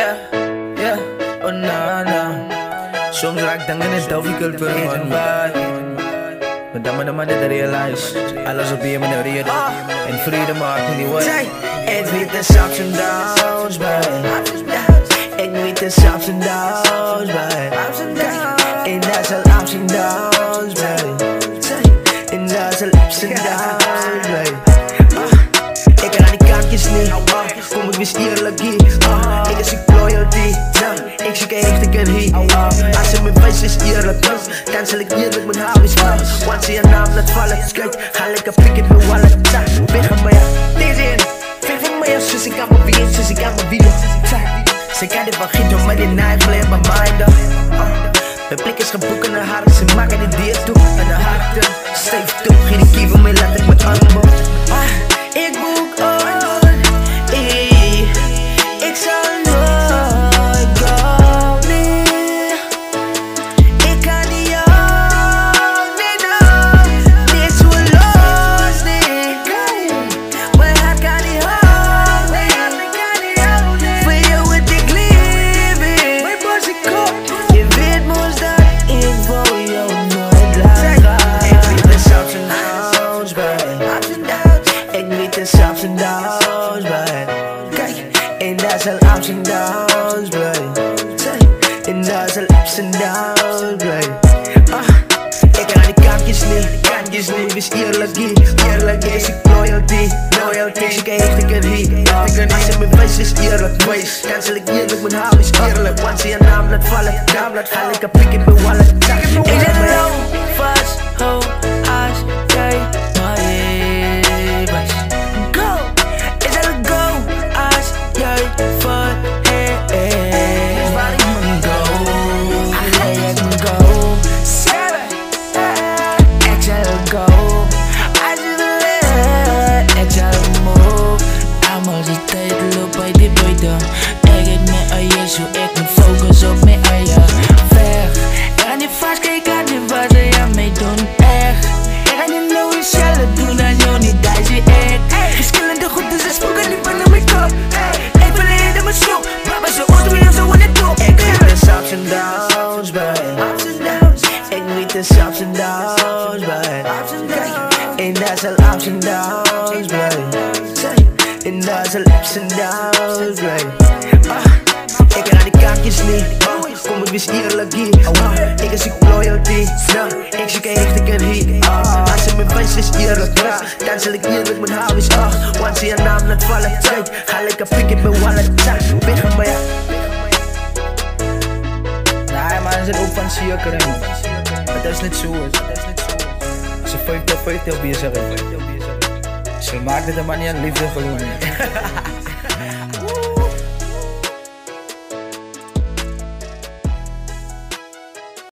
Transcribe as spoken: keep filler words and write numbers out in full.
Yeah, yeah, oh na na. Soms raak ik dan in het difficult voor man. Maar dan maar dan maar dit realize. Alles op je manier reden. En vrede maakt me niet wat. Ik weet de ups en downs bij. Ik weet de ups en downs bij. En dat is al ups en downs bij. En dat is al ups en downs bij. Ik kan aan die kantjes niet. Kom ik weer eerlijk hier. Ik is ik loyalty. Ik zie geen echte keer hier. Als je me wijst is eerlijk. Dan zal ik eerlijk mijn haar is klaar. Want ze je naam laat vallen. Kijk, ga lekker pikken mijn wallet. Weg van mij, deze in. Ver van mij, zus ik aan mijn wielen. Zus ik aan mijn wielen. Ze kan dit wel gieten, maar die naai blijft mijn mind. Mijn blik is geboeken naar haar. Ze maken de dier toe. En de harte. Safe toe. Geen de kieven mee, laat ik mijn armen. Ik boek on. Ik zal nooit go, nee. Ik kan niet jou, nee, no. Niet zo los, nee. Mijn hart kan niet houden, nee. Voor jou word ik leven. Mijn boos ik op. Je weet moest dat ik voor jou nooit laat gaan. Ik weet de ups en downs bij. Ik weet de ups en downs bij. Kijk, en dat is al ups en downs bij. En dat is al ups en downs bij. Ik kan aan die kantjes niet, kantjes niet. Wees eerlijk hier, eerlijk hier. Is ik loyalty, loyalty. Ik zie geen echte keer hier. Als je me wijst is eerlijk, wees. Dan zal ik eerlijk, mijn haal is eerlijk. Want ze je naam laat vallen, naam laat vallen. Ik heb pikken mijn wallet. Ik zet me lang vast, ho, als jij maar hier was. Go, ik zal het go, als jij voor hier is. Waar ik moet go, ik moet go. Ik zal go, als je wil, ik zal move. Allemaal die tijd loopt bij die buiten. Ik heb me aan Jezus, ik moet focus op me aan je. Weg, ik ga niet vastkijken aan die wat ze aan mij doen, echt. Ik ga niet nou iets zelf doen als jou niet daar zie ik. Verschillende goeden, ze spoken niet van mijn kop. Ik wil in mijn schoen, baba zo oud, we zo in het top. Ik weet de ups en downs bij. Ik weet de ups en downs bij. En dat is al ups en downs bij. En dat is al ups en downs bij. Ik kan aan die kaartjes niet. Kom ik weer eerlijk hier. Ik is ik loyalty. Ik zie geen echte keer hier. Als je me wijst is eerlijk. Dan zal ik eerlijk mijn haal is. Want ze je naam laat vallen. Ga lekker pikken mijn wallet. Weg van mij. Nee man, ze zijn ook van cirkelen. Maar dat is niet zo. Ze vijf tot vijf bezig. Ze maakt het een manier liefde gewoon.